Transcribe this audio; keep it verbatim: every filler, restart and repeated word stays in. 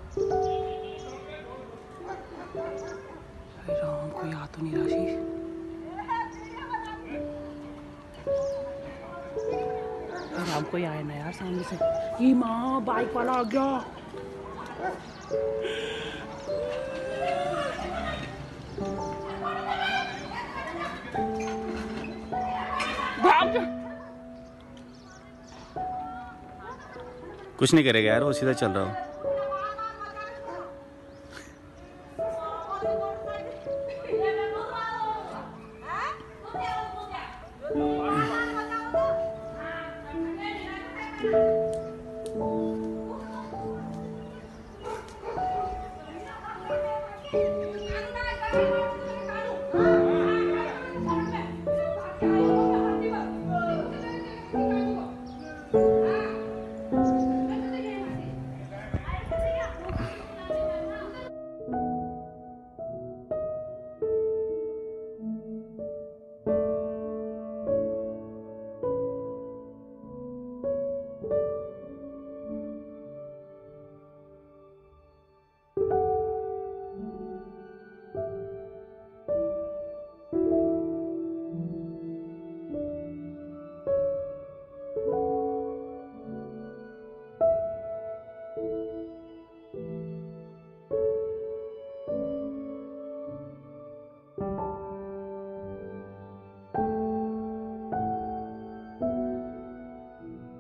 अरे राम, कोई आ तो नहीं रहा शीश। राम, कोई आए ना यार सामने से। ये माँ, बाइक वाला आ गया। कुछ नहीं करेगा यार, वो सीधा चल रहा हो। Thank you.